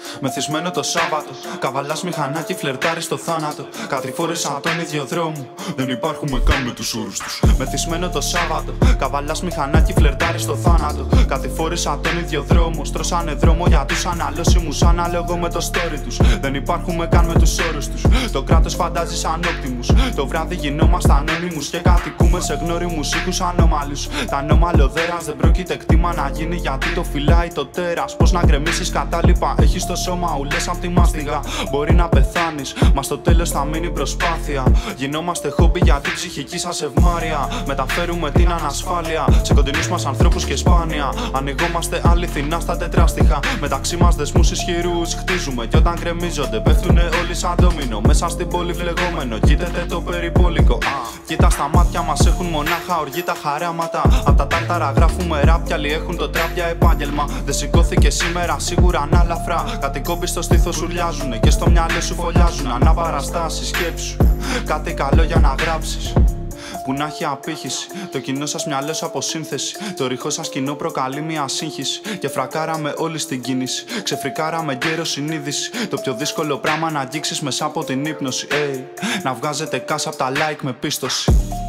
Μεθυσμένο το Σάββατο, καβαλάς μηχανάκι, φλερτάρει στο θάνατο. Κατηφόρησα τον ίδιο δρόμο, δεν υπάρχουμε καν με τους όρους τους. Μεθυσμένο το Σάββατο, καβαλάς μηχανάκι, φλερτάρει στο θάνατο. Κατηφόρησα τον ίδιο δρόμο, στρώσανε δρόμο για τους αναλώσιμους, ανάλογο με το story τους. Δεν υπάρχουμε καν με τους όρους τους. Το κράτος φαντάζει σαν όπτιμους. Το βράδυ γινόμαστε ανώνυμους και κατοικούμε σε γνώριμους οίκους ανώμαλους. Τα ανώμαλο δέρας δεν πρόκειται κτήμα να γίνει γιατί το φυλάει το τέρας. Πώς να γκρεμίσεις κατάλοιπα, έχεις το σώμα ουλές απ' τη μάστιγα. Μπορεί να πεθάνεις, μα στο τέλος θα μείνει προσπάθεια. Γινόμαστε χόμπι για την ψυχική σας ευμάρεια. Μεταφέρουμε την ανασφάλεια σε κοντινούς μας ανθρώπους και σπάνια. Ανοιγόμαστε αληθινά στα τετράστιχα. Μεταξύ μας δεσμούς ισχυρούς χτίζουμε. Κι όταν γκρεμίζονται, πέφτουνε όλοι σαν ντόμινο. Μέσα στην πόλη φλεγόμενο, κοίταται το περιπόλικο. Κοίτα στα μάτια μας έχουν μονάχα οργή τα χαράματα. Απ' τα τάρταρα γράφουμε ραπ, κι άλλοι έχουν το τραπ για επάγγελμα. Δεν σηκώθηκε σήμερα, σίγουρα ανάλαφρα. Κάτι κόμπι στο στήθος σου ουρλιάζουνε και στο μυαλό σου φωλιάζουν. Αναπαραστάσεις, σκέψου κάτι καλό για να γράψεις. Που να έχει απήχηση, το κοινό σας μυαλό σου αποσύνθεση. Το ρηχό σας κοινό προκαλεί μια σύγχυση. Και φρακάραμε όλη στην κίνηση. Ξεφρικάραμε γέρο συνείδηση. Το πιο δύσκολο πράγμα να αγγίξεις μέσα από την ύπνωση. Να βγάζετε κάσα απ' τα like με πίστοση.